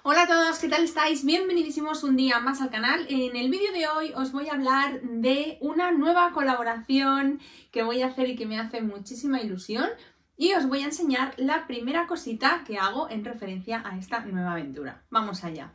Hola a todos, ¿qué tal estáis? Bienvenidísimos un día más al canal. En el vídeo de hoy os voy a hablar de una nueva colaboración que voy a hacer y que me hace muchísima ilusión y os voy a enseñar la primera cosita que hago en referencia a esta nueva aventura. ¡Vamos allá!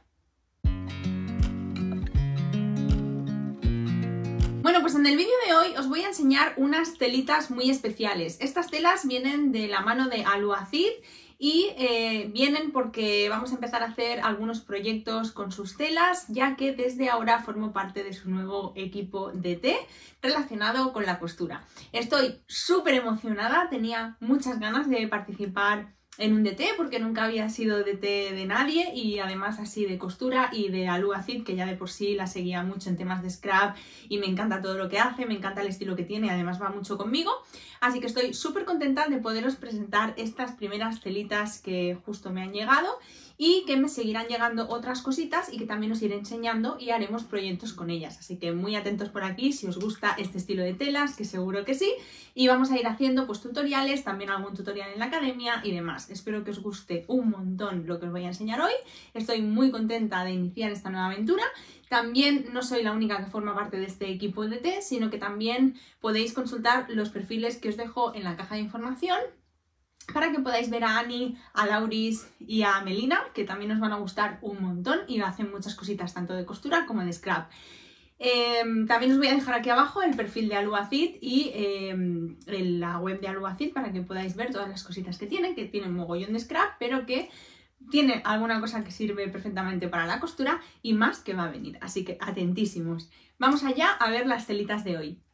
Bueno, pues en el vídeo de hoy os voy a enseñar unas telitas muy especiales. Estas telas vienen de la mano de Aluacid y vienen porque vamos a empezar a hacer algunos proyectos con sus telas, ya que desde ahora formo parte de su nuevo equipo de té relacionado con la costura. Estoy súper emocionada, tenía muchas ganas de participar en un DT porque nunca había sido DT de nadie y además así de costura y de Aluacid, que ya de por sí la seguía mucho en temas de scrap y me encanta todo lo que hace, me encanta el estilo que tiene, además va mucho conmigo, así que estoy súper contenta de poderos presentar estas primeras telitas que justo me han llegado y que me seguirán llegando otras cositas y que también os iré enseñando y haremos proyectos con ellas, así que muy atentos por aquí si os gusta este estilo de telas, que seguro que sí, y vamos a ir haciendo pues tutoriales, también algún tutorial en la academia y demás. Espero que os guste un montón lo que os voy a enseñar hoy, estoy muy contenta de iniciar esta nueva aventura. También no soy la única que forma parte de este equipo de té, sino que también podéis consultar los perfiles que os dejo en la caja de información para que podáis ver a Ani, a Lauris y a Melina, que también os van a gustar un montón y hacen muchas cositas tanto de costura como de scrap. También os voy a dejar aquí abajo el perfil de Aluacid y la web de Aluacid para que podáis ver todas las cositas que tienen mogollón de scrap, pero que tiene alguna cosa que sirve perfectamente para la costura y más que va a venir, así que atentísimos. Vamos allá a ver las telitas de hoy.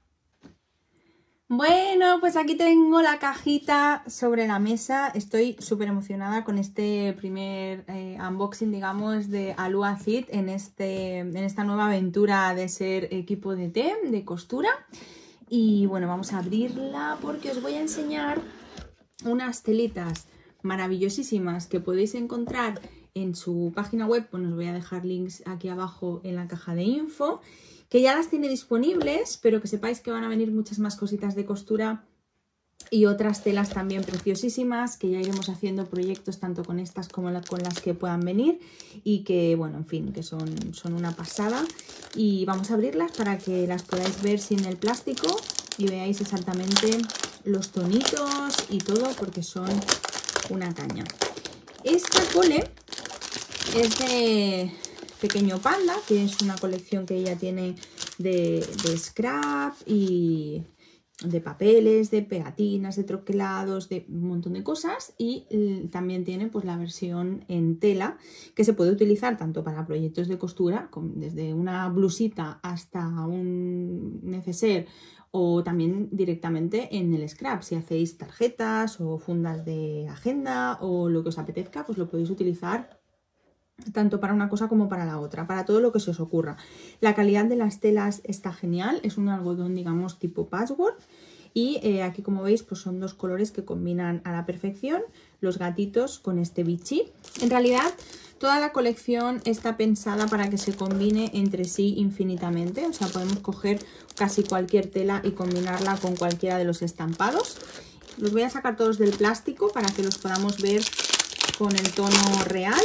Bueno, pues aquí tengo la cajita sobre la mesa. Estoy súper emocionada con este primer unboxing, digamos, de Aluacid en esta nueva aventura de ser equipo de té, de costura. Y bueno, vamos a abrirla porque os voy a enseñar unas telitas maravillosísimas que podéis encontrar en su página web. Pues os voy a dejar links aquí abajo en la caja de info, que ya las tiene disponibles, pero que sepáis que van a venir muchas más cositas de costura y otras telas también preciosísimas, que ya iremos haciendo proyectos tanto con estas como con las que puedan venir y que, bueno, en fin, que son una pasada. Y vamos a abrirlas para que las podáis ver sin el plástico y veáis exactamente los tonitos y todo, porque son una caña. Esta cole es de Pequeño Panda, que es una colección que ella tiene de scrap y de papeles, de pegatinas, de troquelados, de un montón de cosas, y también tiene pues la versión en tela que se puede utilizar tanto para proyectos de costura, desde una blusita hasta un neceser, o también directamente en el scrap. Si hacéis tarjetas o fundas de agenda o lo que os apetezca, pues lo podéis utilizar tanto para una cosa como para la otra, para todo lo que se os ocurra. La calidad de las telas está genial, es un algodón, digamos, tipo patchwork. Y aquí, como veis, pues son dos colores que combinan a la perfección, los gatitos con este bichí. En realidad, toda la colección está pensada para que se combine entre sí infinitamente. O sea, podemos coger casi cualquier tela y combinarla con cualquiera de los estampados. Los voy a sacar todos del plástico para que los podamos ver con el tono real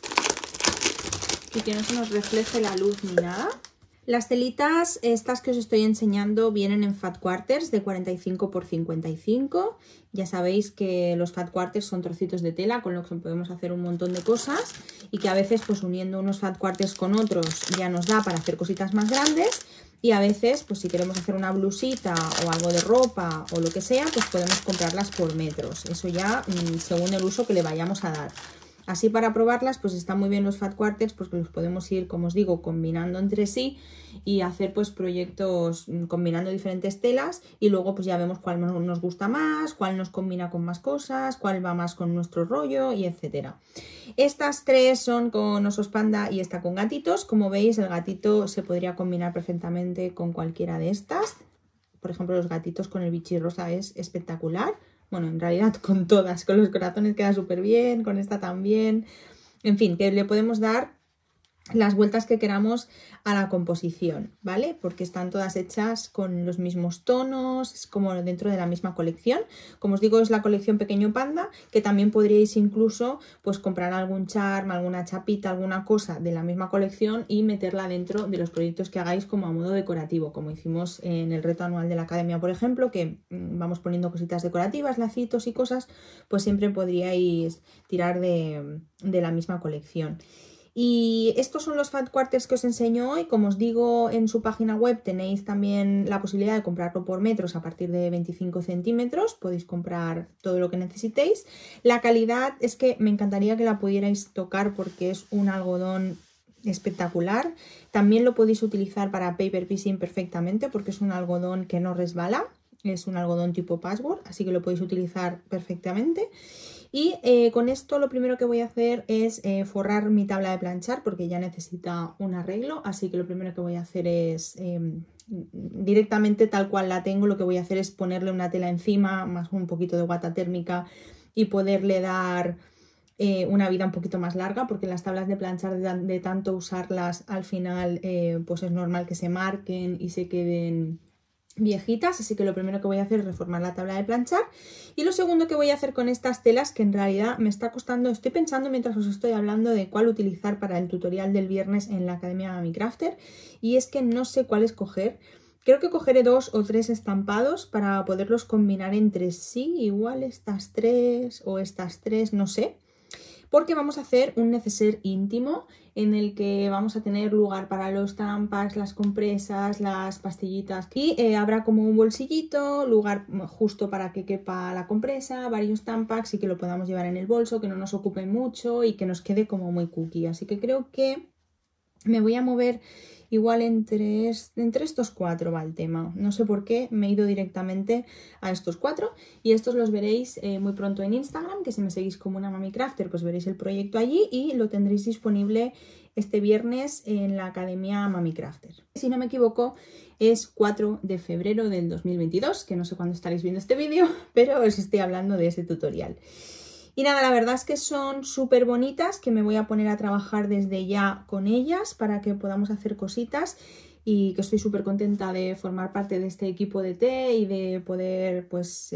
y que no se nos refleje la luz ni nada. Las telitas, estas que os estoy enseñando, vienen en fat quarters de 45 por 55. Ya sabéis que los fat quarters son trocitos de tela con los que podemos hacer un montón de cosas y que a veces pues uniendo unos fat quarters con otros ya nos da para hacer cositas más grandes, y a veces pues si queremos hacer una blusita o algo de ropa o lo que sea, pues podemos comprarlas por metros. Eso ya según el uso que le vayamos a dar. Así, para probarlas, pues están muy bien los fat quarters porque los podemos ir, como os digo, combinando entre sí y hacer pues proyectos combinando diferentes telas, y luego pues ya vemos cuál nos gusta más, cuál nos combina con más cosas, cuál va más con nuestro rollo y etcétera. Estas tres son con osos panda y esta con gatitos. Como veis, el gatito se podría combinar perfectamente con cualquiera de estas. Por ejemplo, los gatitos con el bichi rosa es espectacular. Bueno, en realidad con todas, con los corazones queda súper bien, con esta también. En fin, que le podemos dar las vueltas que queramos a la composición, ¿vale? Porque están todas hechas con los mismos tonos, es como dentro de la misma colección. Como os digo, es la colección Pequeño Panda, que también podríais incluso pues comprar algún charm, alguna chapita, alguna cosa de la misma colección y meterla dentro de los proyectos que hagáis como a modo decorativo, como hicimos en el reto anual de la academia, por ejemplo, que vamos poniendo cositas decorativas, lacitos y cosas, pues siempre podríais tirar de la misma colección. Y estos son los Fat Quarters que os enseño hoy. Como os digo, en su página web tenéis también la posibilidad de comprarlo por metros a partir de 25 centímetros. Podéis comprar todo lo que necesitéis. La calidad es que me encantaría que la pudierais tocar porque es un algodón espectacular. También lo podéis utilizar para paper piecing perfectamente porque es un algodón que no resbala. Es un algodón tipo patchwork, así que lo podéis utilizar perfectamente. Y con esto lo primero que voy a hacer es forrar mi tabla de planchar porque ya necesita un arreglo, así que lo primero que voy a hacer es directamente tal cual la tengo, lo que voy a hacer es ponerle una tela encima, más un poquito de guata térmica y poderle dar una vida un poquito más larga, porque las tablas de planchar de tanto usarlas al final pues es normal que se marquen y se queden viejitas, así que lo primero que voy a hacer es reformar la tabla de planchar. Y lo segundo que voy a hacer con estas telas, que en realidad me está costando, estoy pensando mientras os estoy hablando de cuál utilizar para el tutorial del viernes en la Academia Mami Crafter, y es que no sé cuál escoger. Creo que cogeré 2 o 3 estampados para poderlos combinar entre sí, igual estas 3 o estas 3, no sé. Porque vamos a hacer un neceser íntimo en el que vamos a tener lugar para los tampax, las compresas, las pastillitas y habrá como un bolsillito, lugar justo para que quepa la compresa, varios tampax y que lo podamos llevar en el bolso, que no nos ocupe mucho y que nos quede como muy cookie. Así que creo que me voy a mover igual entre estos 4 va el tema. No sé por qué me he ido directamente a estos 4 y estos los veréis muy pronto en Instagram, que si me seguís como una Mami Crafter pues veréis el proyecto allí y lo tendréis disponible este viernes en la Academia Mami Crafter. Si no me equivoco es 4 de febrero del 2022, que no sé cuándo estaréis viendo este vídeo, pero os estoy hablando de ese tutorial. Y nada, la verdad es que son súper bonitas, que me voy a poner a trabajar desde ya con ellas para que podamos hacer cositas y que estoy súper contenta de formar parte de este equipo de té y de poder pues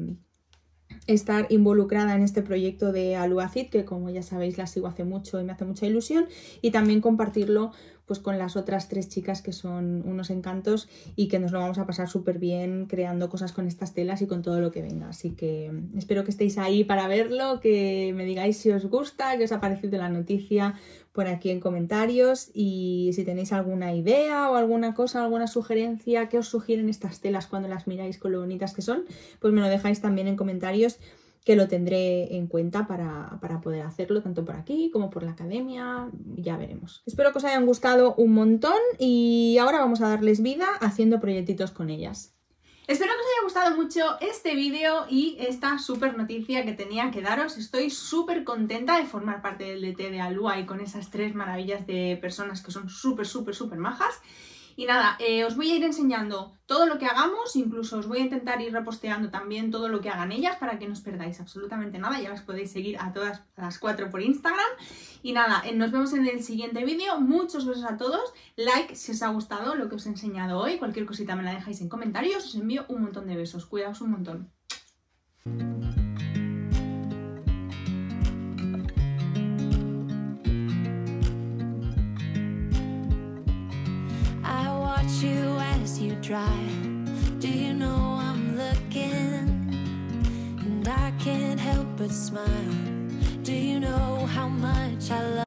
estar involucrada en este proyecto de Aluacid, que como ya sabéis la sigo hace mucho y me hace mucha ilusión, y también compartirlo pues con las otras 3 chicas que son unos encantos y que nos lo vamos a pasar súper bien creando cosas con estas telas y con todo lo que venga. Así que espero que estéis ahí para verlo, que me digáis si os gusta, qué os ha parecido la noticia por aquí en comentarios y si tenéis alguna idea o alguna cosa, alguna sugerencia, que os sugieren estas telas cuando las miráis con lo bonitas que son, pues me lo dejáis también en comentarios, que lo tendré en cuenta para poder hacerlo tanto por aquí como por la academia, ya veremos. Espero que os hayan gustado un montón y ahora vamos a darles vida haciendo proyectitos con ellas. Espero que os haya gustado mucho este vídeo y esta súper noticia que tenía que daros. Estoy súper contenta de formar parte del DT de Alua y con esas 3 maravillas de personas que son súper majas. Y nada, os voy a ir enseñando todo lo que hagamos, incluso os voy a intentar ir reposteando también todo lo que hagan ellas para que no os perdáis absolutamente nada. Ya las podéis seguir a todas a las 4 por Instagram. Y nada, nos vemos en el siguiente vídeo. Muchos besos a todos. Like si os ha gustado lo que os he enseñado hoy. Cualquier cosita me la dejáis en comentarios. Os envío un montón de besos. Cuidaos un montón. You as you drive, do you know I'm looking, and I can't help but smile. Do you know how much I love